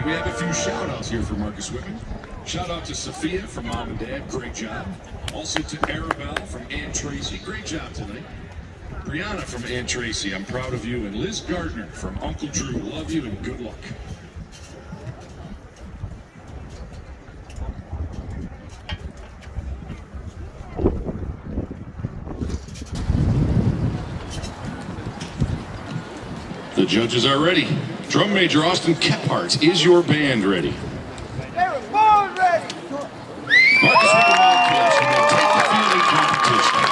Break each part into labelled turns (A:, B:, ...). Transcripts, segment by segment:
A: We have a few shout-outs here for Marcus Whitman. Shout-out to Sophia from Mom and Dad, great job. Also to Arabelle from Aunt Tracy, great job tonight. Brianna from Aunt Tracy, I'm proud of you. And Liz Gardner from Uncle Drew, love you and good luck. The judges are ready. Drum Major Austin Kephart, is your band ready?
B: They were born ready!
A: Marcus with the Wildcats, and they take the field in competition.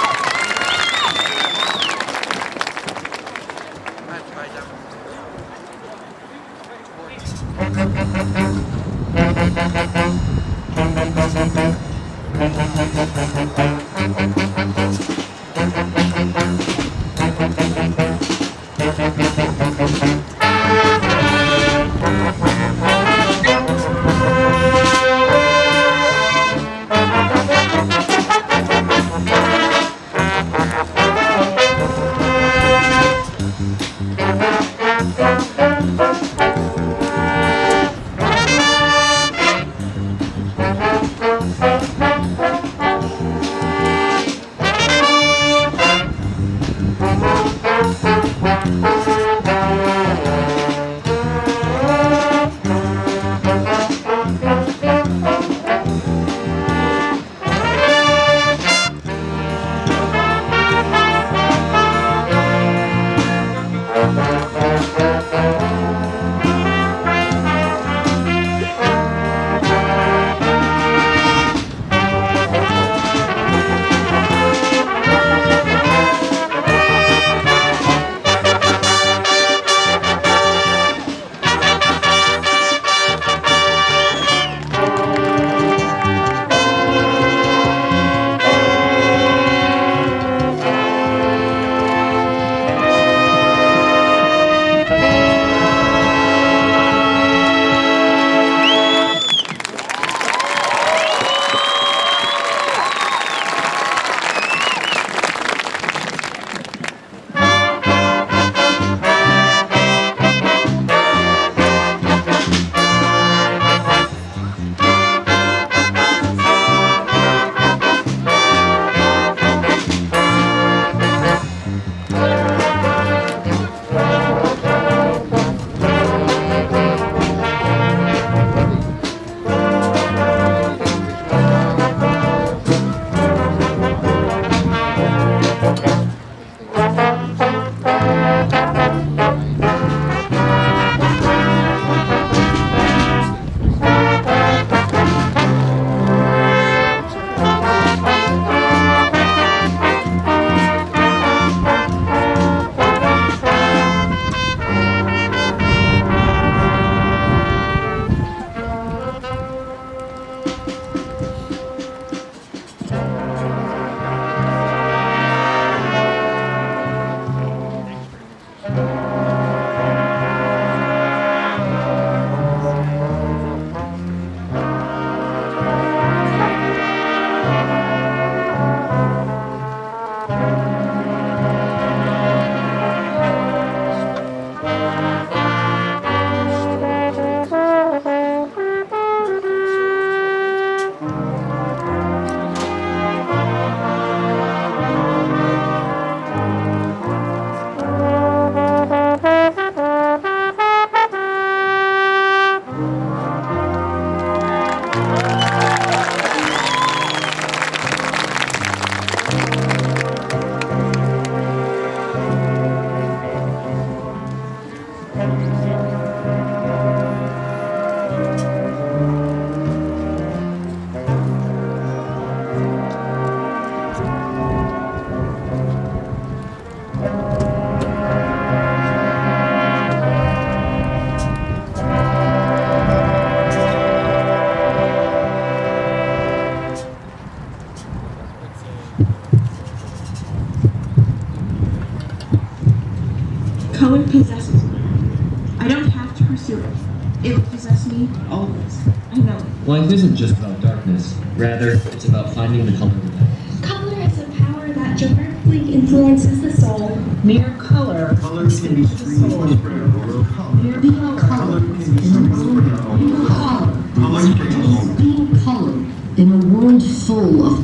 C: Color possesses me. I don't have to pursue it. It will possess me always. I know it.
D: Life isn't just about darkness. Rather, it's about finding the color within.
E: Color is a power that directly influences the soul.
F: Mere color
G: can be streamed or spread over a color.
F: Mere color
G: Color can be streamed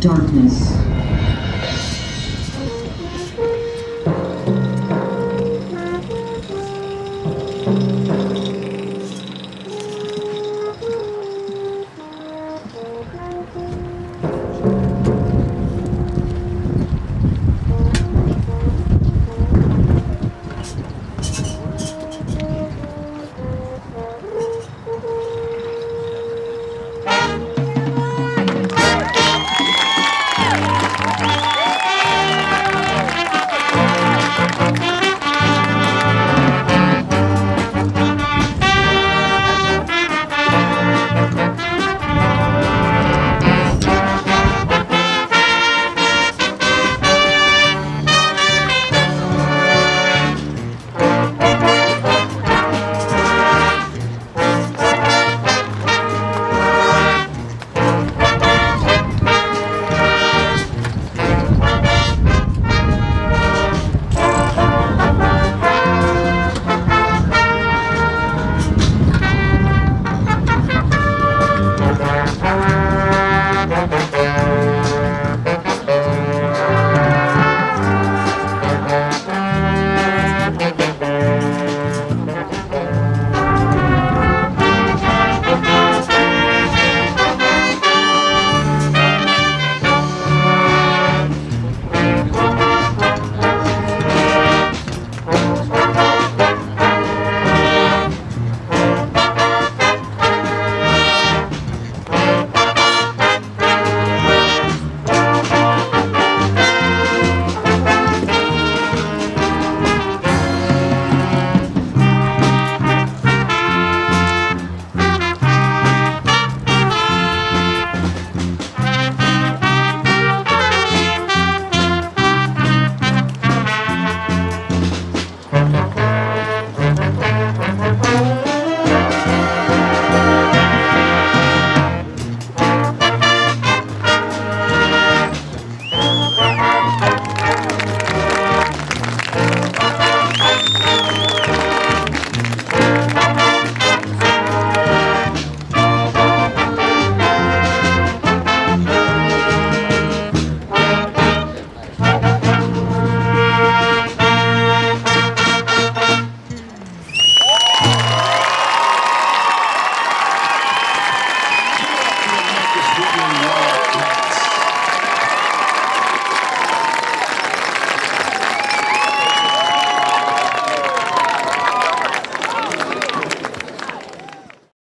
F: darkness.